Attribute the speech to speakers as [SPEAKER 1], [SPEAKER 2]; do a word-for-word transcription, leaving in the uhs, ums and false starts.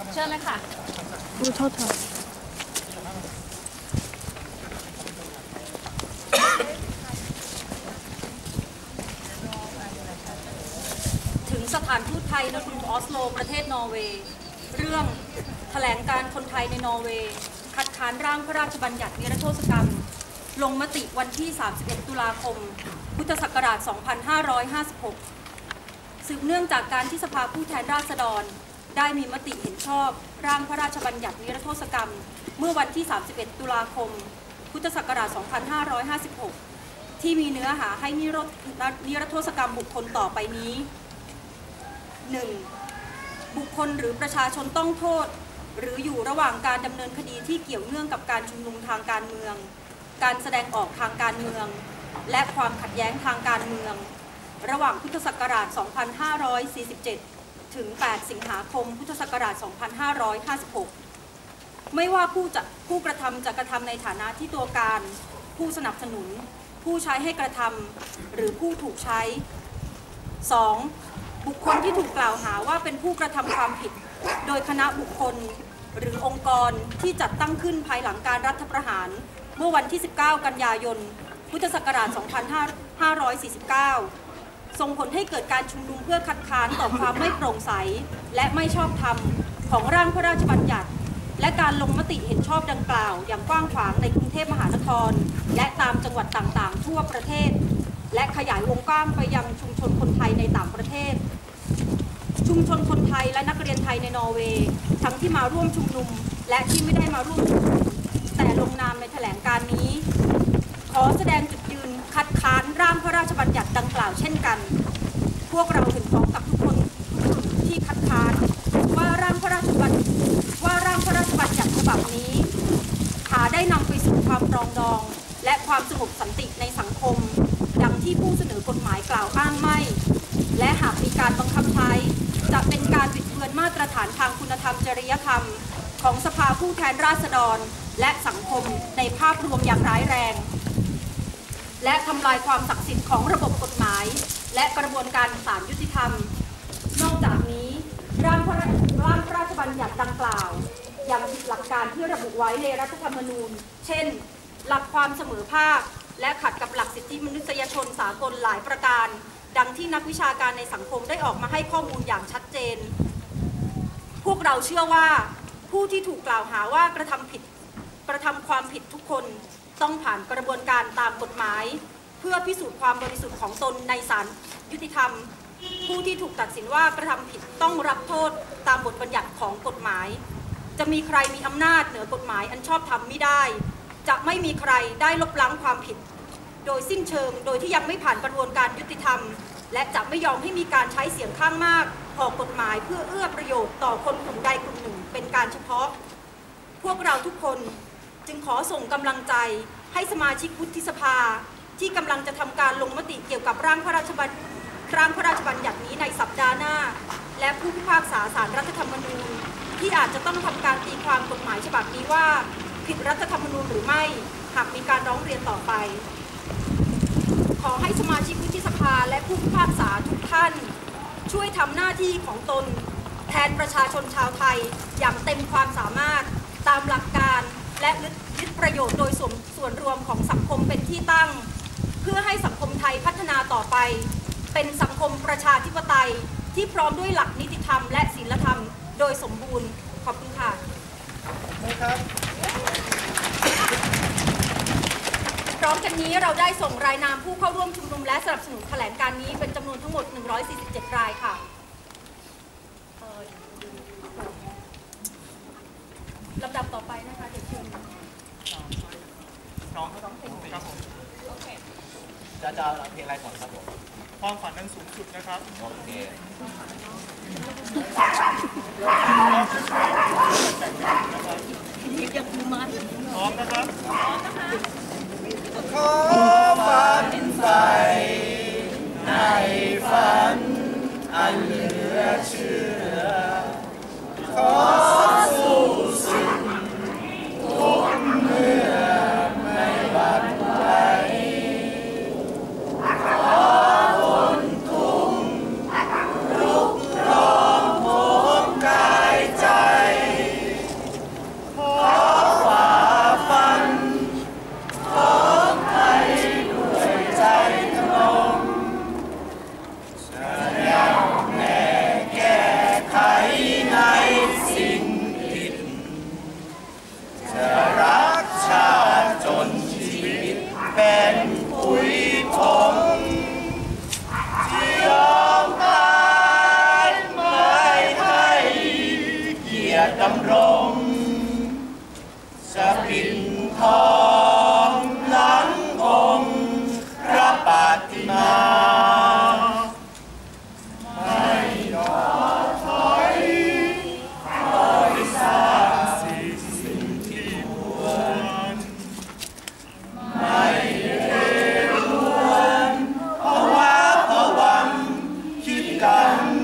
[SPEAKER 1] เชิญเลยค่ะ
[SPEAKER 2] ดูโทษเถอะ
[SPEAKER 1] ถึงสถานทูตไทยณกรุงออสโลประเทศนอร์เวย์เรื่องแถลงการคนไทยในนอร์เวย์คัดค้านร่างพระราชบัญญัตินิรโทษกรรมลงมติวันที่สามสิบเอ็ดตุลาคมพุทธศักราชสองพันห้าร้อยห้าสิบหกสืบเนื่องจากการที่สภาผู้แทนราษฎรได้มีมติเห็นชอบร่างพระราชบัญญัตินิรโทษกรรมเมื่อวันที่สามสิบเอ็ดตุลาคมพุทธศักราชสองพันห้าร้อยห้าสิบหกที่มีเนื้อหาให้นิรโทษกรรมบุคคลต่อไปนี้ หนึ่ง. บุคคลหรือประชาชนต้องโทษหรืออยู่ระหว่างการดำเนินคดีที่เกี่ยวเนื่องกับการชุมนุมทางการเมืองการแสดงออกทางการเมืองและความขัดแย้งทางการเมืองระหว่างพุทธศักราชสองพันห้าร้อยสี่สิบเจ็ดถึงแปดสิงหาคมพุทธศักราชสองพันห้าร้อยห้าสิบหกไม่ว่าผู้จะผู้กระทำจะกระทำในฐานะที่ตัวการผู้สนับสนุนผู้ใช้ให้กระทำหรือผู้ถูกใช้ สอง. บุคคลที่ถูกกล่าวหาว่าเป็นผู้กระทำความผิดโดยคณะบุคคลหรือองค์กรที่จัดตั้งขึ้นภายหลังการรัฐประหารเมื่อวันที่สิบเก้ากันยายนพุทธศักราชสองพันห้าร้อยสี่สิบเก้าส่งผลให้เกิดการชุมนุมเพื่อคัดค้านต่อความไม่โปร่งใสและไม่ชอบธรรมของร่างพระราชบัญญัติและการลงมติเห็นชอบดังกล่าวอย่างกว้างขวางในกรุงเทพมหานครและตามจังหวัดต่างๆทั่วประเทศและขยายวงกว้างไปยังชุมชนคนไทยในต่างประเทศชุมชนคนไทยและนักเรียนไทยในนอร์เวย์ทั้งที่มาร่วมชุมนุมและที่ไม่ได้มาร่วมชุมนุมแต่ลงนามในแถลงการนี้ขอแสดงจุดยืนคัดค้านร่างพระราชบัญญัติดังกล่าวเช่นกันพวกเราเห็นพ้องกับทุกคนทุกคนที่คัดค้านว่าร่างพระราชบัญญัติว่าร่างพระราชบัญญัติฉบับนี้หาได้นำไปสู่ความปรองดองและความสงบสันติในสังคมดังที่ผู้เสนอกฎหมายกล่าวอ้างไม่และหากมีการบังคับใช้จะเป็นการบิดเบือนมาตรฐานทางคุณธรรมจริยธรรมของสภาผู้แทนราษฎรและสังคมในภาพรวมอย่างร้ายแรงและทำลายความศักดิ์สิทธิ์ของระบบกฎหมายและกระบวนการศาลยุติธรรมนอกจากนี้ร่างพระร่างพระราชบัญญัติดังกล่าวยังผิดหลักการที่ระบุไว้ในรัฐธรรมนูญเช่นหลักความเสมอภาคและขัดกับหลักสิทธิมนุษยชนสากลหลายประการดังที่นักวิชาการในสังคมได้ออกมาให้ข้อมูลอย่างชัดเจนพวกเราเชื่อว่าผู้ที่ถูกกล่าวหาว่ากระทำผิดกระทำความผิดทุกคนต้องผ่านกระบวนการตามกฎหมายเพื่อพิสูจน์ความบริสุทธิ์ของตนในศาลยุติธรรมผู้ที่ถูกตัดสินว่ากระทำผิดต้องรับโทษตามบทบัญญัติของกฎหมายจะมีใครมีอำนาจเหนือกฎหมายอันชอบธรรมมิได้จะไม่มีใครได้ลบล้างความผิดโดยสิ้นเชิงโดยที่ยังไม่ผ่านกระบวนการยุติธรรมและจะไม่ยอมให้มีการใช้เสียงข้างมากออกกฎหมายเพื่อเอื้อประโยชน์ต่อคนกลุ่มใดกลุ่มหนึ่งเป็นการเฉพาะพวกเราทุกคนจึงขอส่งกำลังใจให้สมาชิกวุฒิสภาที่กำลังจะทำการลงมติเกี่ยวกับร่างพระราชบัญร่างพระราชบัญญัตินี้ในสัปดาห์หน้าและผู้พิพากษาศาลรัฐธรรมนูญที่อาจจะต้องทำการตีความกฎหมายฉบับนี้ว่าผิดรัฐธรรมนูญหรือไม่หากมีการร้องเรียนต่อไปขอให้สมาชิกวุฒิสภาและผู้พิพากษาทุกท่านช่วยทำหน้าที่ของตนแทนประชาชนชาวไทยอย่างเต็มความสามารถตามหลักการและยึดประโยชน์โดยส่วนรวมของสังคมเป็นที่ตั้งเพื่อให้สังคมไทยพัฒนาต่อไปเป็นสังคมประชาธิปไตยที่พร้อมด้วยหลักนิติธรรมและศีลธรรมโดยสมบูรณ์ขอบคุณค่ะพร้อมกันนี้เราได้ส่งรายนามผู้เข้าร่วมชุมนุมและสนับสนุนแถลงการนี้เป็นจำนวนทั้งหมดหนึ่งร้อยสี่สิบเจ็ดรายค่ะลำดับต่อไปนะคะเดี๋ยวเชิญ
[SPEAKER 3] น้องเขาต้องเพลงครับผม
[SPEAKER 4] โอเคจะจะเพลงอะไรก่อนครับผม
[SPEAKER 3] ความฝันนั้นสูงสุดนะครับ
[SPEAKER 4] โอเค
[SPEAKER 3] พร้อมนะครับ
[SPEAKER 4] ขอฝันใฝ่ในฝันอันเหลือเชื่อขอสู้สิ่งทุกเมื่อไม่หวั่นไหวขอคนทุ่มรุกรองโหมกายใจฉัน